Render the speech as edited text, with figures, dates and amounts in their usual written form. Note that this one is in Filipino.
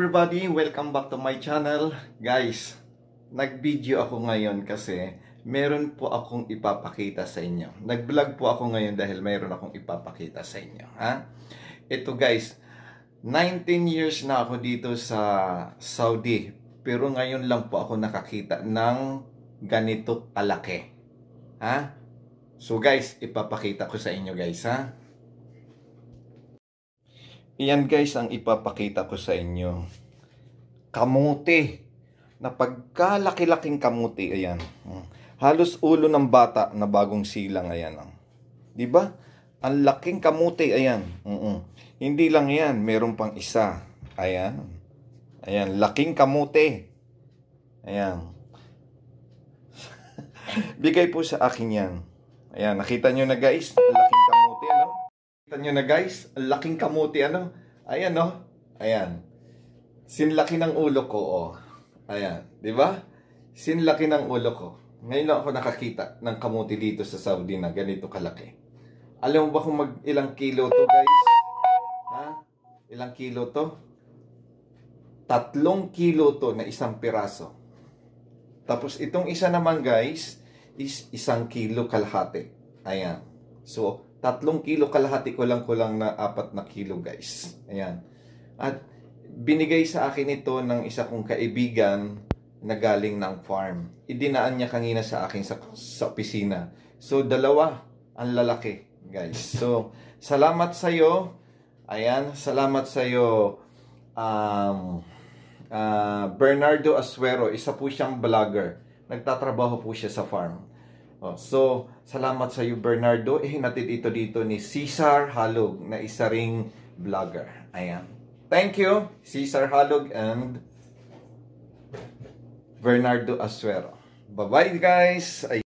everybody! Welcome back to my channel. Guys, nag-video ako ngayon kasi meron po akong ipapakita sa inyo. Nag-vlog po ako ngayon dahil meron akong ipapakita sa inyo. Ito guys, 19 years na ako dito sa Saudi. Pero ngayon lang po ako nakakita ng ganito kalaki. So guys, ipapakita ko sa inyo guys. Iyan guys ang ipapakita ko sa inyo. Kamuti. Na pagkalaki-laking kamuti. Ayan. Halos ulo ng bata na bagong silang. Ayan. Diba? Ang laking kamuti. Ayan. Hindi lang yan. Meron pang isa. Ayan. Ayan. Laking kamuti. Ayan. Bigay po sa akin yan. Ayan. Nakita nyo na guys. Laking kamuti. Ano? Kita nyo na guys, ang laking kamuti, ano? Ayan, no? Ayan. Sinlaki ng ulo ko, oh. Ayan, di ba? Sinlaki ng ulo ko. Ngayon lang ako nakakita ng kamuti dito sa Saudi na ganito kalaki. Alam mo ba kung ilang kilo to, guys? Ilang kilo to? 3 kilo to na isang piraso. Tapos itong isa naman, guys, is 1 kilo kalahati. Ayan. So, 3 kilo kalahati ko lang na 4 na kilo guys. Ayan. At binigay sa akin ito ng isa kong kaibigan na galing ng farm. Idinaan niya kanina sa akin sa opisina. So dalawa ang lalaki guys. So salamat sa iyo. Ayan, salamat sa iyo Bernardo Asuero. Isa po siyang vlogger. Nagtatrabaho po siya sa farm. So, salamat sa iyo Bernardo. Hinatid ito dito ni Cesar Halog na isa ring vlogger. Ayan. Thank you, Cesar Halog and Bernardo Asuero. Bye-bye guys.